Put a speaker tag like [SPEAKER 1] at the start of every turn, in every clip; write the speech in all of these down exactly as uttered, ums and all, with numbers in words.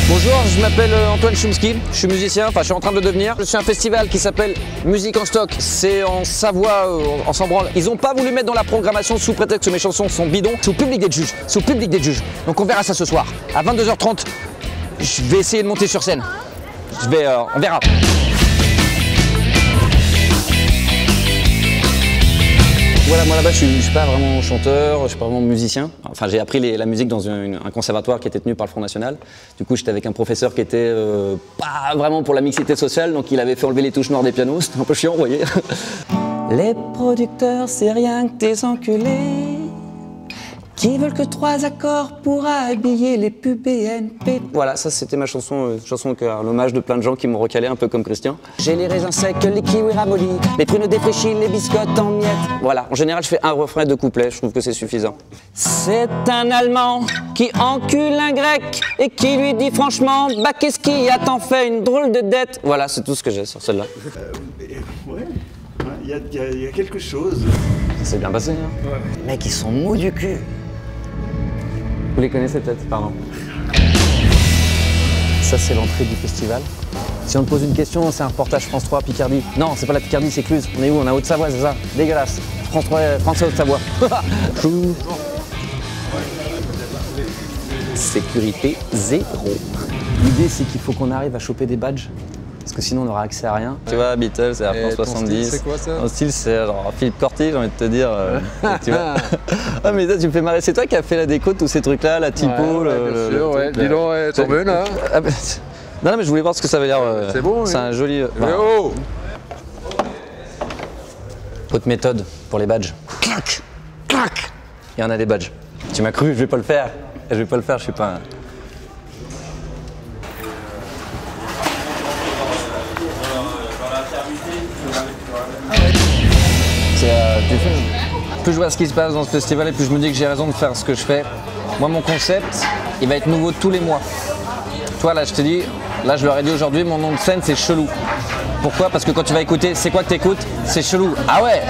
[SPEAKER 1] Bonjour, je m'appelle Antoine Chomsky, je suis musicien, enfin je suis en train de le devenir. Je suis à un festival qui s'appelle Musique en stock, c'est en Savoie, euh, en s'en branle. Ils n'ont pas voulu mettre dans la programmation sous prétexte que mes chansons sont bidons. C'est au public d'être juge, c'est au public d'être juge. Donc on verra ça ce soir. À vingt-deux heures trente, je vais essayer de monter sur scène. Je vais, euh, on verra. Voilà, moi là-bas, je ne suis pas vraiment chanteur, je suis pas vraiment musicien. Enfin, j'ai appris les, la musique dans une, un conservatoire qui était tenu par le Front National. Du coup, j'étais avec un professeur qui était euh, pas vraiment pour la mixité sociale, donc il avait fait enlever les touches noires des pianos. C'était un peu chiant, vous voyez. Les producteurs, c'est rien que des enculés qui veulent que trois accords pour habiller les pubs B N P. Voilà, ça c'était ma chanson, euh, chanson qui a l'hommage de plein de gens qui m'ont recalé, un peu comme Christian. J'ai les raisins secs, les kiwis ramollis, les prunes défraîchies, les biscottes en miettes. Voilà, en général je fais un refrain et deux couplets, je trouve que c'est suffisant. C'est un Allemand qui encule un Grec et qui lui dit franchement, bah qu'est-ce qui a tant fait une drôle de dette. Voilà, c'est tout ce que j'ai sur celle-là.
[SPEAKER 2] Euh, ouais, il y, y, y a quelque chose.
[SPEAKER 1] Ça s'est bien passé, hein. Ouais. Les mecs, ils sont mous du cul. Vous les connaissez peut-être, pardon. Ça, c'est l'entrée du festival. Si on te pose une question, c'est un reportage France trois, Picardie. Non, c'est pas la Picardie, c'est Cluse. On est où? On est en Haute-Savoie, c'est ça? Dégueulasse. France trois, France Haute-Savoie. Sécurité zéro. L'idée, c'est qu'il faut qu'on arrive à choper des badges. Parce que sinon on n'aura accès à rien. Tu vois, Beatles, c'est Air France soixante-dix.
[SPEAKER 3] C'est quoi ça?
[SPEAKER 1] Mon style, c'est genre Philippe Corti, j'ai envie de te dire. Euh, tu vois. Ah, mais ça, tu me fais marrer. C'est toi qui as fait la déco de tous ces trucs-là, la typo,
[SPEAKER 3] ouais,
[SPEAKER 1] le.
[SPEAKER 3] Ouais, bien
[SPEAKER 1] le,
[SPEAKER 3] sûr,
[SPEAKER 1] le
[SPEAKER 3] ouais.
[SPEAKER 1] truc,
[SPEAKER 3] Dis donc, ouais, t'en veux là?
[SPEAKER 1] Ah, bah, non, non, mais je voulais voir ce que ça veut dire. Euh,
[SPEAKER 3] c'est bon,
[SPEAKER 1] c'est
[SPEAKER 3] oui.
[SPEAKER 1] un joli. Bah,
[SPEAKER 3] oh
[SPEAKER 1] Haute méthode pour les badges. Clac, clac. Il y en a des badges. Tu m'as cru, je vais pas le faire. Je vais pas le faire, je suis pas. Un... Euh, plus je vois ce qui se passe dans ce festival et plus je me dis que j'ai raison de faire ce que je fais. Moi, mon concept, il va être nouveau tous les mois. Toi, là, je te dis, là, je leur ai dit aujourd'hui, mon nom de scène, c'est Chelou. Pourquoi? Parce que quand tu vas écouter, c'est quoi que t'écoutes? C'est Chelou. Ah ouais.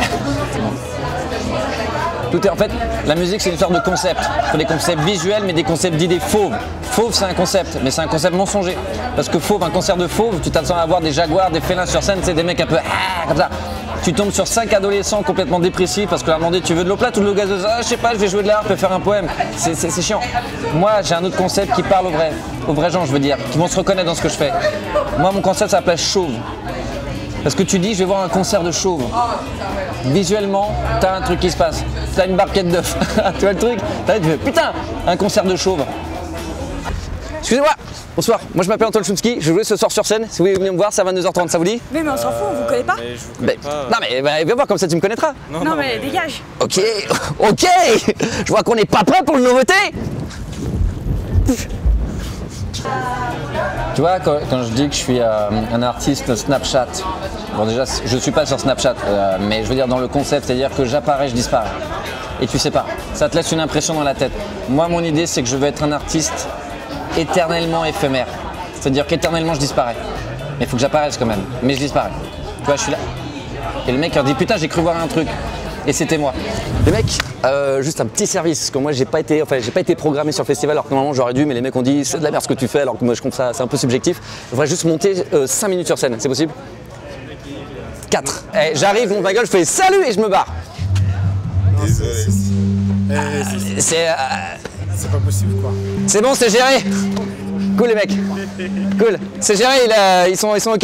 [SPEAKER 1] Tout est, en fait, la musique, c'est une sorte de concept. Il faut des concepts visuels, mais des concepts d'idées fauves. Fauve, c'est un concept, mais c'est un concept mensonger. Parce que fauve, un concert de fauve, tu t'attends à avoir des jaguars, des félins sur scène, c'est des mecs un peu ah, comme ça. Tu tombes sur cinq adolescents complètement dépressifs parce que leur demander tu veux de l'eau plate ou de l'eau gazeuse? Ah, je sais pas, je vais jouer de l'art, je peux faire un poème. C'est chiant. Moi, j'ai un autre concept qui parle aux vrais, aux vrais gens, je veux dire, qui vont se reconnaître dans ce que je fais. Moi, mon concept, ça s'appelle Chauve. Parce que tu dis, je vais voir un concert de chauve. Visuellement, t'as un truc qui se passe. T'as une barquette d'œufs. Tu vois le truc? T'as tu fais, putain, un concert de chauve. Excusez-moi, bonsoir, moi je m'appelle Antoine Chomsky, je jouais ce soir sur scène, si vous voulez venir me voir, c'est à vingt-deux heures trente, ça vous dit?
[SPEAKER 4] Mais, mais on s'en fout, on vous connaît pas?
[SPEAKER 5] Mais je vous connais
[SPEAKER 1] bah,
[SPEAKER 5] pas.
[SPEAKER 1] Non mais bah, viens voir, comme ça tu me connaîtras.
[SPEAKER 4] Non, non, non mais, mais dégage.
[SPEAKER 1] Ok, ok. Je vois qu'on n'est pas prêt pour le nouveauté. Tu vois, quand, quand je dis que je suis euh, un artiste Snapchat, bon déjà je suis pas sur Snapchat, euh, mais je veux dire dans le concept, c'est-à-dire que j'apparais, je disparais. Et tu sais pas, ça te laisse une impression dans la tête. Moi mon idée c'est que je veux être un artiste éternellement éphémère. C'est-à-dire qu'éternellement je disparais. Mais il faut que j'apparaisse quand même, mais je disparais. Tu vois, je suis là. Et le mec leur dit putain j'ai cru voir un truc. Et c'était moi. Les mecs, euh, juste un petit service, parce que moi j'ai pas été, enfin j'ai pas été programmé sur le festival alors que normalement j'aurais dû, mais les mecs ont dit c'est de la merde ce que tu fais alors que moi je trouve ça c'est un peu subjectif. Je voudrais juste monter euh, cinq minutes sur scène, c'est possible? quatre. Eh, j'arrive, mon ma gueule, je fais salut et je me barre.
[SPEAKER 3] Désolé.
[SPEAKER 1] C'est euh...
[SPEAKER 3] c'est pas possible quoi.
[SPEAKER 1] C'est bon, c'est géré. Cool les mecs. Cool. C'est géré, il a... ils, sont... ils sont ok.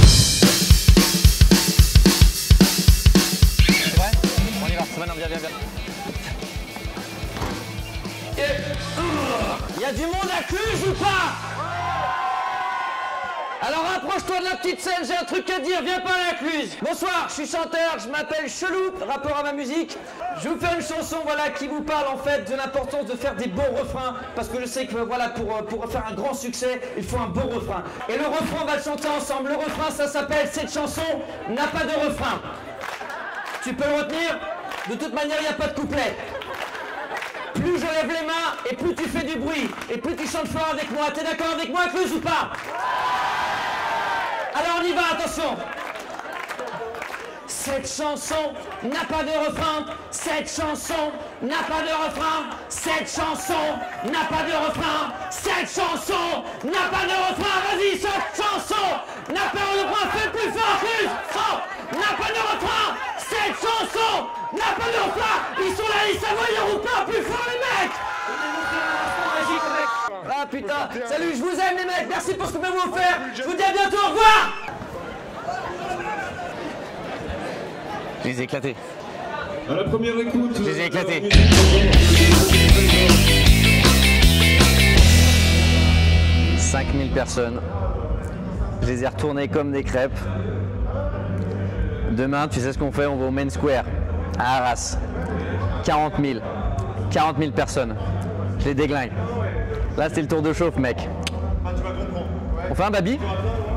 [SPEAKER 1] Il y a du monde à Cluse ou pas? Alors rapproche-toi de la petite scène, j'ai un truc à dire, viens pas à la Cluse. Bonsoir, je suis chanteur, je m'appelle Chelou, rapport à ma musique. Je vais vous faire une chanson voilà, qui vous parle en fait de l'importance de faire des bons refrains. Parce que je sais que voilà, pour, pour faire un grand succès, il faut un bon refrain. Et le refrain, on va le chanter ensemble. Le refrain, ça s'appelle « Cette chanson n'a pas de refrain ». Tu peux le retenir? De toute manière, il n'y a pas de couplet. Plus je lève les mains et plus tu fais du bruit et plus tu chantes fort avec moi. T'es d'accord avec moi, Cluse, ou pas? Alors on y va, attention.
[SPEAKER 5] Cette chanson n'a pas de refrain. Cette chanson n'a pas de refrain. Cette chanson n'a pas de refrain. Cette chanson n'a pas de refrain. Vas-y, cette chanson n'a pas de refrain. Fais plus fort, plus fort. N'a pas de refrain. Cette chanson n'a pas de refrain. Ils sont là, les Savoyards ou pas. Plus fort, les mecs. Ah putain, salut, je vous aime les mecs. Merci pour ce que vous m'avez offert. Je vous dis à bientôt. Au revoir.
[SPEAKER 1] Je les ai éclatés.
[SPEAKER 6] À la première écoute,
[SPEAKER 1] je les ai éclatés. cinq mille personnes. Je les ai retournés comme des crêpes. Demain, tu sais ce qu'on fait? On va au Main Square, à Arras. quarante mille. quarante mille personnes. Je les déglingue. Là, c'était le tour de chauffe, mec. On fait un baby?